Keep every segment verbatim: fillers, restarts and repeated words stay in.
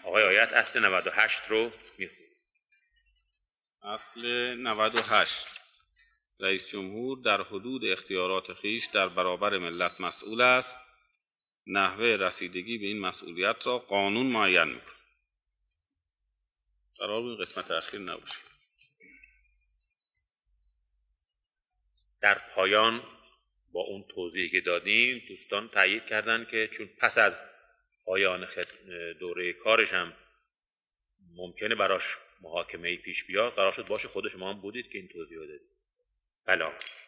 آقای آیت اصل نود و هشت رو میخونید. اصل نود و هشت: رئیس جمهور در حدود اختیارات خویش در برابر ملت مسئول است. نحوه رسیدگی به این مسئولیت را قانون معین می‌کند. قرار بود قسمت اخیر نباشه. در پایان با اون توضیحی که دادیم دوستان تایید کردن که چون پس از پایان دوره کارش هم ممکنه براش محاکمه پیش بیاد، قرار شد باشه خود شما هم بودید که این توضیح رو دادید. بله.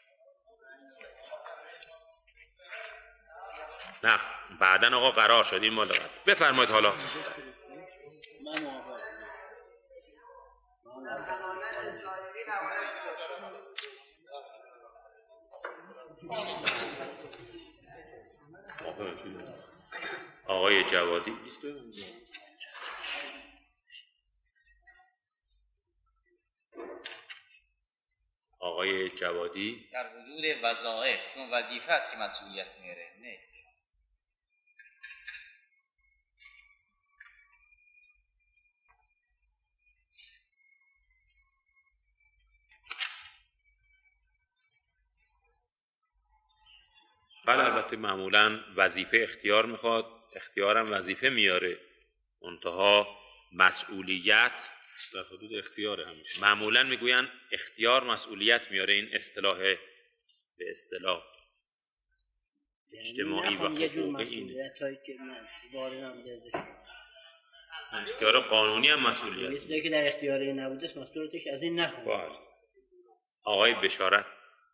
نه بعدن آقا قرار شد این مال بعد. بفرمایید حالا. آقای جوادی آقای جوادی در حدود وظایف، چون وظیفه است که مسئولیت میاره. نه بله البته معمولا وظیفه اختیار میخواد، اختیارم وظیفه میاره، منتها مسئولیت در حدود اختیار همیشه. معمولا میگوین اختیار مسئولیت میاره. این اصطلاح به اصطلاح اجتماعی و حقوقی اینه. اختیار قانونی هم مسئولیت. یه چیزی که در اختیار نبوده مسئولیتش از این نخونه. آقای بشارت: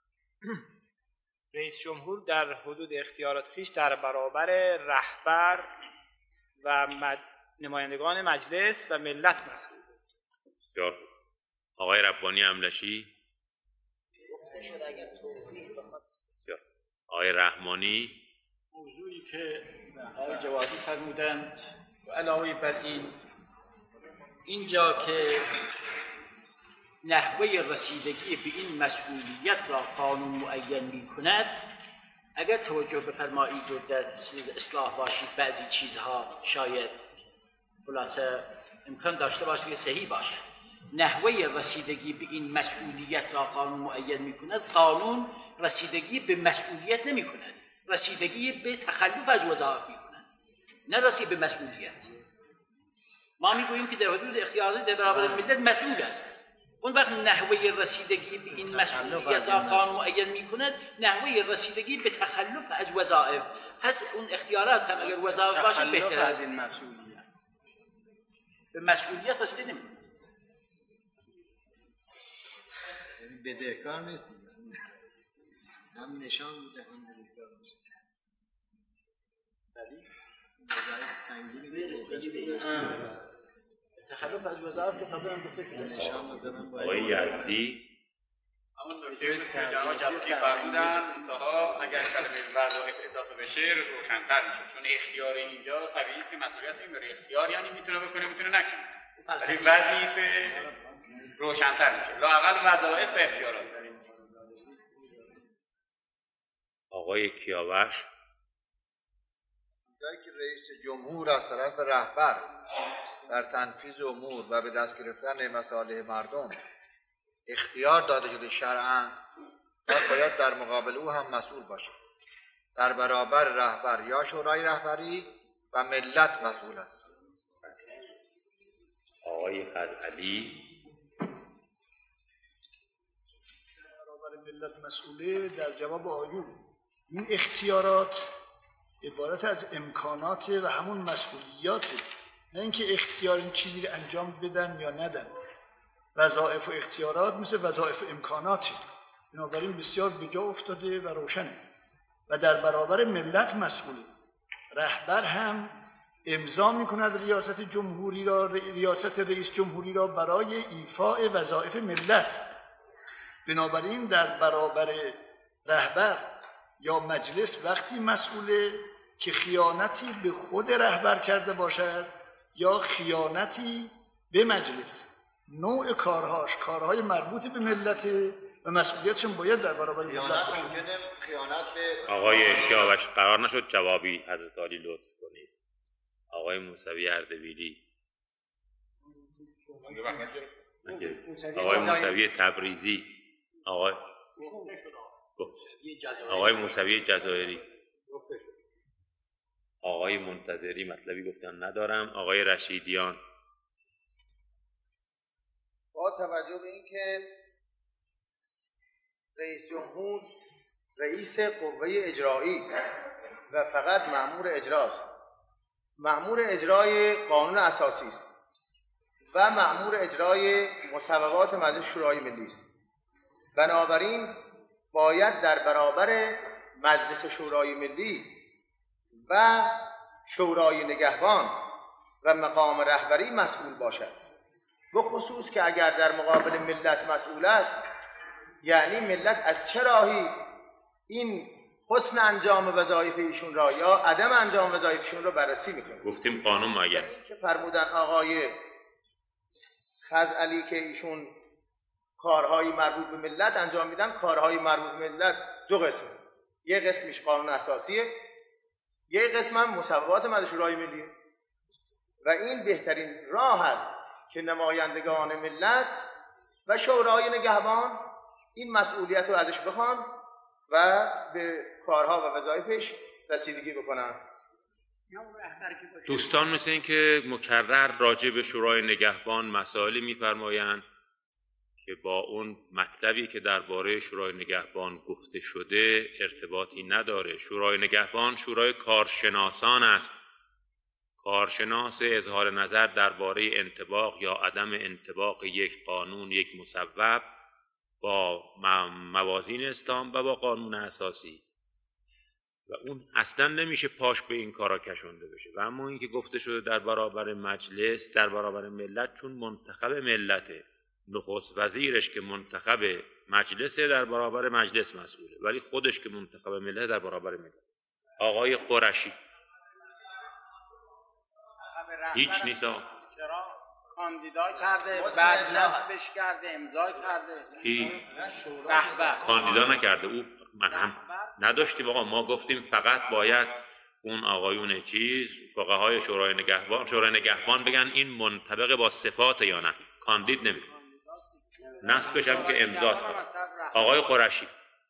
رئیس جمهور در حدود اختیارات خویش در برابر رهبر و مد... نمایندگان مجلس و ملت مسئول. بسیار خوب. آقای ربانی املشی: گفته شد اگر توضیح بخواد. بسیار. آقای رحمانی: موضوعی که آقای جوادی فرمودند و علاوه بر این اینجا که نحوه رسیدگی به این مسئولیت را قانون معین می کند، اگر توجه بفرمایید و در اصلاح باشید بعضی چیزها شاید خلاصه امکان داشته باشه که صحیح باشد. نحوه رسیدگی به این مسئولیت را قانون معین می کند. قانون رسیدگی به مسئولیت نمی کند، رسیدگی به تخلف از وظایف می کند، نه رسید به مسئولیت. ما می گوییم که در حدود اختیارات در برابر ملت مسئول است. اون وقت نحوه رسیدگی به این مسئولیت را قانون معین می کند، نحوه رسیدگی به تخلف از وظایف. پس اون اختیارات هم اگر وظایف باشه بهتر است. این مسئولیت به مسئولیت رسیده نمی کند. بدهکار نیستیم، هم نشان میده هم بدهکار میشه. ولی وظایف سنگینی تخلف از وظایف که قبلا هم گفته شده. نشان بزنم آقای یزدی: همون نکته که جناب جعفری فرمودن، منتها اگر کلمه وظایف اضافه بشه روشن‌تر میشه، چون اختیار اینجا طبیعی است که مسئولیت این اختیار یعنی میتونه بکنه میتونه نکنه. ولی وظیفه روشن‌تر میشه. لااقل وظایف و اختیارات. آقای کیاوش: جایی که رئیس جمهور از طرف رهبر در تنفیذ امور و به دست گرفتن مصالح مردم اختیار داده شده شرعاً، پس باید در مقابل او هم مسئول باشه. در برابر رهبر یا شورای رهبری و ملت مسئول است. آقای خزعلی: برابر ملت مسئوله. در جواب آیون این اختیارات عبارت از امکانات و همون مسئولیاته، نه اینکه اختیار این چیزی رو انجام بدن یا ندن. وظایف و اختیارات مثل وظایف و امکاناته، بنابراین بسیار به جا افتاده و روشنه و در برابر ملت مسئوله. رهبر هم امضا میکند ریاست جمهوری را، ریاست رئیس جمهوری را برای ایفاء وظایف ملت. بنابراین در برابر رهبر یا مجلس وقتی مسئوله که خیانتی به خود رهبر کرده باشد یا خیانتی به مجلس. نوع کارهاش کارهای مربوط به ملت و مسئولیتشون باید در برابر ملت باشه. خیانت به آقای کیاوش قرار نشد جوابی حضرت عالی لطف کنید. آقای موسوی اردبیلی: آقای موسوی تبریزی، آقای گفت آقای موسوی جزایری، آقای منتظری مطلبی گفتن ندارم. آقای رشیدیان. با توجه به اینکه رئیس جمهور رئیس قوه اجرایی است و فقط مأمور اجراست، مأمور اجرای قانون اساسی است و مأمور اجرای مصوبات مجلس شورای ملی است، بنابراین باید در برابر مجلس شورای ملی و شورای نگهبان و مقام رهبری مسئول باشد، به خصوص که اگر در مقابل ملت مسئول است، یعنی ملت از چه راهی این حسن انجام وظایف ایشون را یا عدم انجام وظایف ایشون را بررسی میکنه. گفتیم قانون معین که فرمودن آقای خزعلی که ایشون کارهای مربوط به ملت انجام میدن، کارهای مربوط به ملت دو قسم، یه قسمش قانون اساسیه، یه قسم هم مصوبات مجلس شورای ملی و این بهترین راه است که نمایندگان ملت و شورای نگهبان این مسئولیت رو ازش بخوان و به کارها و وظایفش رسیدگی بکنن. دوستان مثل این که مکرر راجع به شورای نگهبان مسائلی می‌فرمایند که با اون مطلبی که درباره شورای نگهبان گفته شده ارتباطی نداره. شورای نگهبان شورای کارشناسان است. کارشناس اظهار نظر درباره انطباق یا عدم انطباق یک قانون، یک مصوب با موازین اسلام و با قانون اساسی و اون اصلا نمیشه پاش به این کارا کشونده بشه. و اما این که گفته شده در برابر مجلس، در برابر ملت، چون منتخب ملته، نخست وزیرش که منتخب مجلسه در برابر مجلس مسئوله، ولی خودش که منتخب ملت در برابر ملت. آقای قرشی هیچ نیست. چرا کاندیدا کرده، بعد نصبش کرده، امضا کرده. کی؟ رهبر کاندیدا نکرده. او من هم نداشتیم آقا، ما گفتیم فقط باید اون آقایون چیز فقهای شورای نگهبان شورای نگهبان بگن این منطبق با صفات یا نه، کاندید نمی نصبش هم که امضاست. آقای قرشی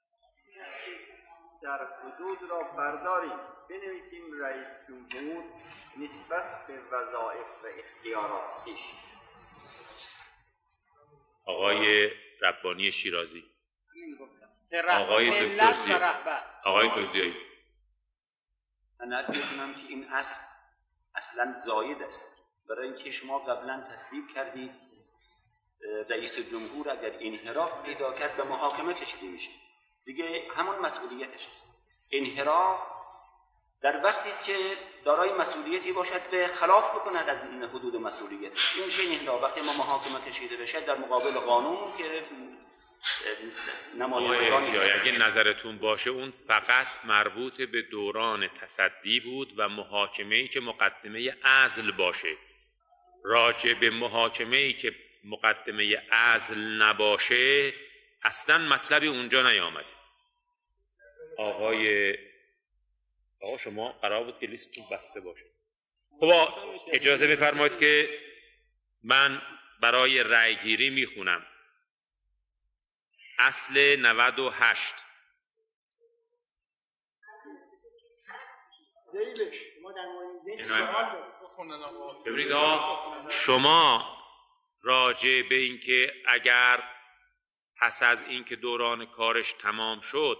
در حدود را برداریم بنویسیم رئیس جمهور نسبت به وظایف و اختیارات خویش. آقای ربانی شیرازی، آقای دکتر آقای دوزیایی. من عرض می‌کنم که این اصل اصلا زاید است، برای اینکه شما قبلا تصویب کردید رئیس جمهور اگر انحراف پیدا کرد به محاکمه کشیده میشه، دیگه همون مسئولیتش است. انحراف در وقتی است که دارای مسئولیتی باشد به خلاف بکند از این حدود مسئولیتش، این میشه انحراف. وقتی ما محاکمه کشیده بشه در مقابل قانون که نمایندگان، اگه نظرتون باشه اون فقط مربوط به دوران تصدی بود و محاکمه‌ای که مقدمه عزل باشه. راجع به محاکمه‌ای که مقدمه عزل نباشه اصلا مطلبی اونجا نیامده. آقای آقا شما قرار بود که لیستتون بسته باشه. خب اجازه بفرمایید که من برای رأی گیری میخونم. اصل نود و هشت زیلش ما در مورد زیل سوال ببینید آقا شما راجع به اینکه اگر پس از اینکه دوران کارش تمام شد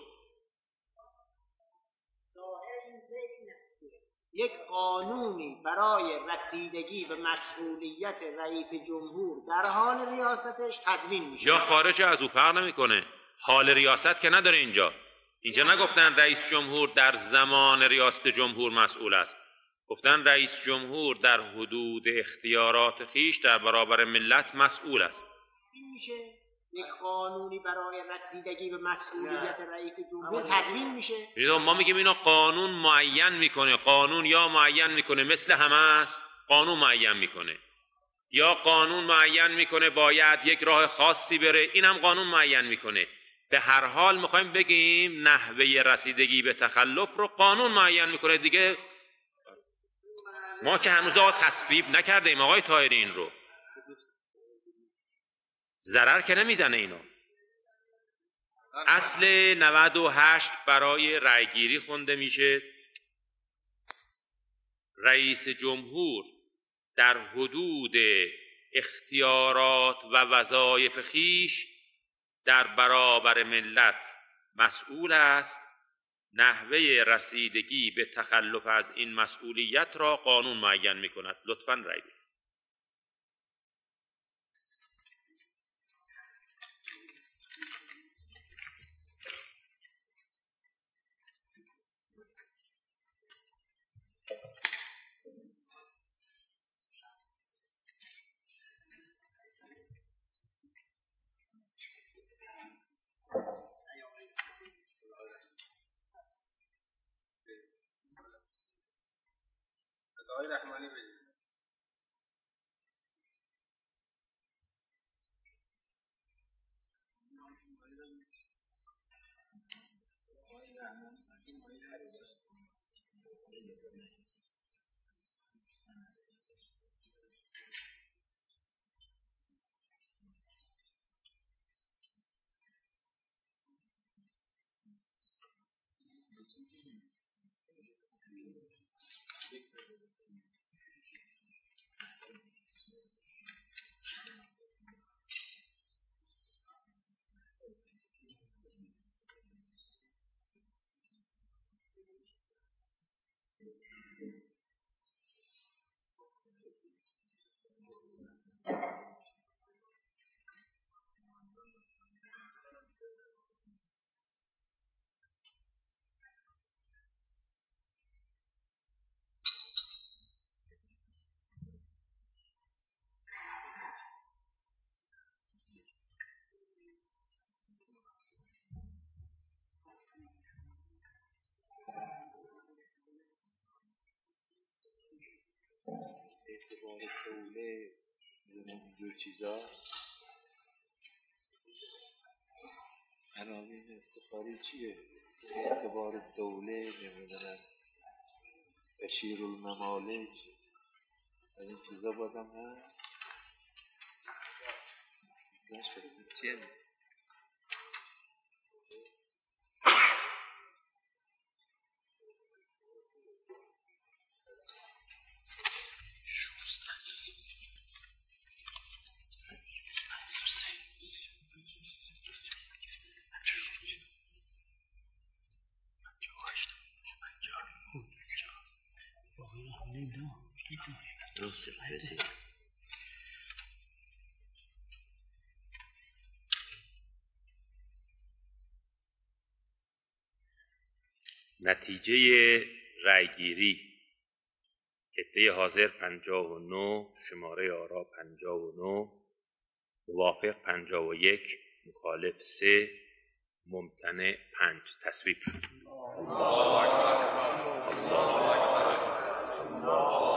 یک قانونی برای رسیدگی به مسئولیت رئیس جمهور در حال ریاستش تدوین میشه یا خارج از او فرق نمیکنه. حال ریاست که نداره اینجا. اینجا نگفتن رئیس جمهور در زمان ریاست جمهور مسئول است، گفتن رئیس جمهور در حدود اختیارات خیش در برابر ملت مسئول است. این میشه یک قانونی برای رسیدگی به مسئولیت رئیس جمهور تدوین میشه. ما میگیم اینا قانون معین میکنه، قانون یا معین میکنه مثل همه است، قانون معین میکنه، یا قانون معین میکنه باید یک راه خاصی بره، این هم قانون معین میکنه. به هر حال میخوایم بگیم نحوه رسیدگی به تخلف رو قانون معین میکنه دیگه. ما که هنوز تصویب نکردیم آقای طاهری این رو. ضرر که نمیزنه اینا. اصل نود و هشت برای رأیگیری خونده میشه. رئیس جمهور در حدود اختیارات و وظایف خویش در برابر ملت مسئول است. نحوه رسیدگی به تخلف از این مسئولیت را قانون معین می کند. لطفاً رأی بدید. آقای رحمانی بدید. اعتبار دوله اینجور چیزا عناوین افتخاری چیه؟ اعتبار دوله نمیدونم بشیر الممالک از این چیزا بادم هست ازش بسید چیه؟ نتیجه رأیگیری: عده حاضر پنجاه و نه، شماره آرا پنجاه و نه، موافق پنجاه و یک، مخالف سه، ممتنع پنج. تصویب شد.